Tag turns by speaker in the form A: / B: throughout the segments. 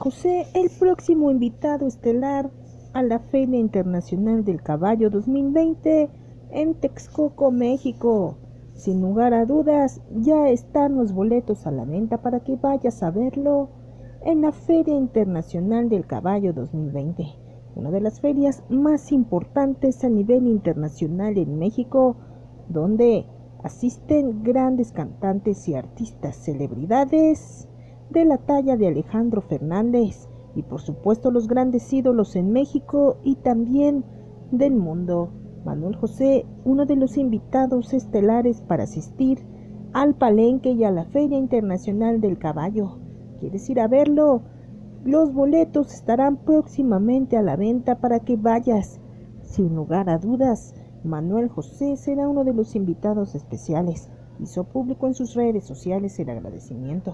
A: José, el próximo invitado estelar a la Feria Internacional del Caballo 2020 en Texcoco, México. Sin lugar a dudas, ya están los boletos a la venta para que vayas a verlo en la Feria Internacional del Caballo 2020, una de las ferias más importantes a nivel internacional en México, donde asisten grandes cantantes y artistas, celebridades de la talla de Alejandro Fernández y por supuesto los grandes ídolos en México y también del mundo. Manuel José, uno de los invitados estelares para asistir al Palenque y a la Feria Internacional del Caballo. ¿Quieres ir a verlo? Los boletos estarán próximamente a la venta para que vayas. Sin lugar a dudas, Manuel José será uno de los invitados especiales. Hizo público en sus redes sociales el agradecimiento.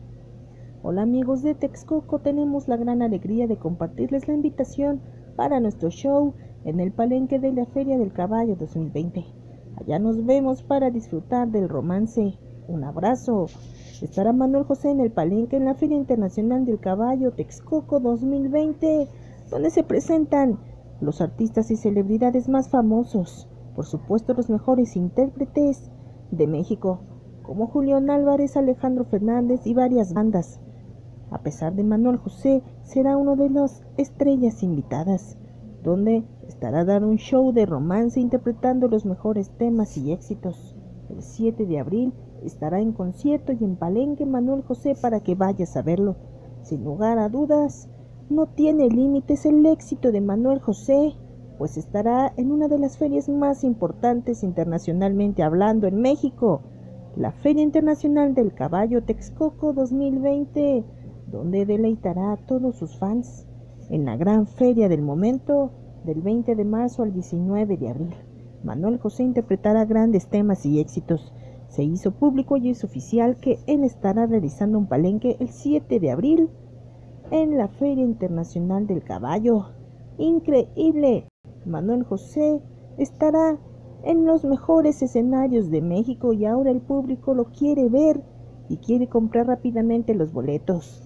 A: Hola amigos de Texcoco, tenemos la gran alegría de compartirles la invitación para nuestro show en el Palenque de la Feria del Caballo 2020. Allá nos vemos para disfrutar del romance. Un abrazo. Estará Manuel José en el Palenque en la Feria Internacional del Caballo Texcoco 2020, donde se presentan los artistas y celebridades más famosos, por supuesto los mejores intérpretes de México, como Julián Álvarez, Alejandro Fernández y varias bandas. A pesar de Manuel José, será uno de las estrellas invitadas, donde estará a dar un show de romance interpretando los mejores temas y éxitos. El 7 de abril estará en concierto y en Palenque Manuel José para que vayas a verlo. Sin lugar a dudas, no tiene límites el éxito de Manuel José, pues estará en una de las ferias más importantes internacionalmente hablando en México, la Feria Internacional del Caballo Texcoco 2020, donde deleitará a todos sus fans en la gran feria del momento del 20 de marzo al 19 de abril. Manuel José interpretará grandes temas y éxitos. Se hizo público y es oficial que él estará realizando un palenque el 7 de abril en la Feria Internacional del Caballo. ¡Increíble! Manuel José estará en los mejores escenarios de México y ahora el público lo quiere ver y quiere comprar rápidamente los boletos.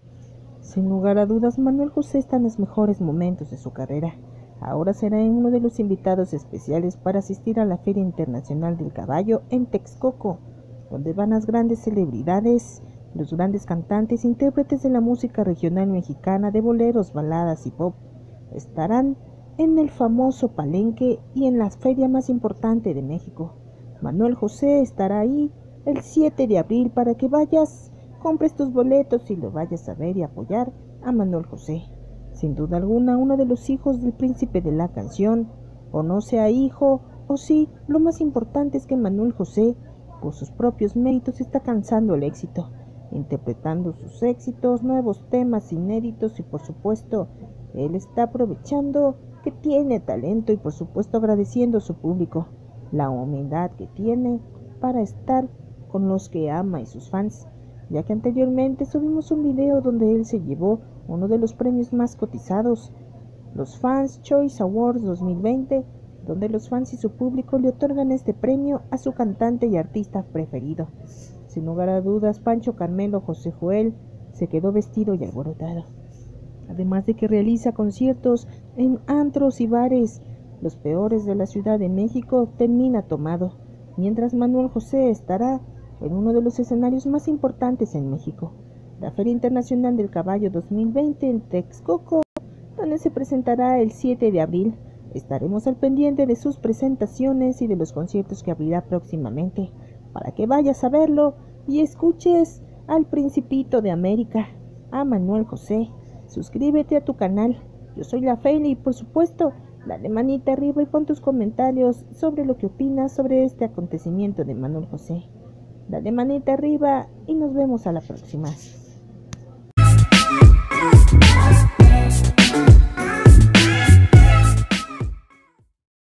A: Sin lugar a dudas, Manuel José está en los mejores momentos de su carrera. Ahora será uno de los invitados especiales para asistir a la Feria Internacional del Caballo en Texcoco, donde van las grandes celebridades, los grandes cantantes e intérpretes de la música regional mexicana de boleros, baladas y pop. Estarán en el famoso Palenque y en la feria más importante de México. Manuel José estará ahí el 7 de abril para que vayas, compres tus boletos y lo vayas a ver y apoyar a Manuel José. Sin duda alguna, uno de los hijos del príncipe de la canción, o no sea hijo, o sí, lo más importante es que Manuel José, por sus propios méritos, está alcanzando el éxito, interpretando sus éxitos, nuevos temas inéditos y por supuesto, él está aprovechando que tiene talento y por supuesto agradeciendo a su público la humildad que tiene para estar con los que ama y sus fans, ya que anteriormente subimos un video donde él se llevó uno de los premios más cotizados, los Fans Choice Awards 2020, donde los fans y su público le otorgan este premio a su cantante y artista preferido. Sin lugar a dudas, Pancho Carmelo José Joel se quedó vestido y alborotado. Además de que realiza conciertos en antros y bares, los peores de la Ciudad de México, termina tomado, mientras Manuel José estará en uno de los escenarios más importantes en México, la Feria Internacional del Caballo 2020 en Texcoco, donde se presentará el 7 de abril. Estaremos al pendiente de sus presentaciones y de los conciertos que abrirá próximamente, para que vayas a verlo y escuches al Principito de América, a Manuel José. Suscríbete a tu canal, yo soy la Feli y por supuesto, dale manita arriba y pon tus comentarios sobre lo que opinas sobre este acontecimiento de Manuel José. Dale manita arriba y nos vemos a la próxima.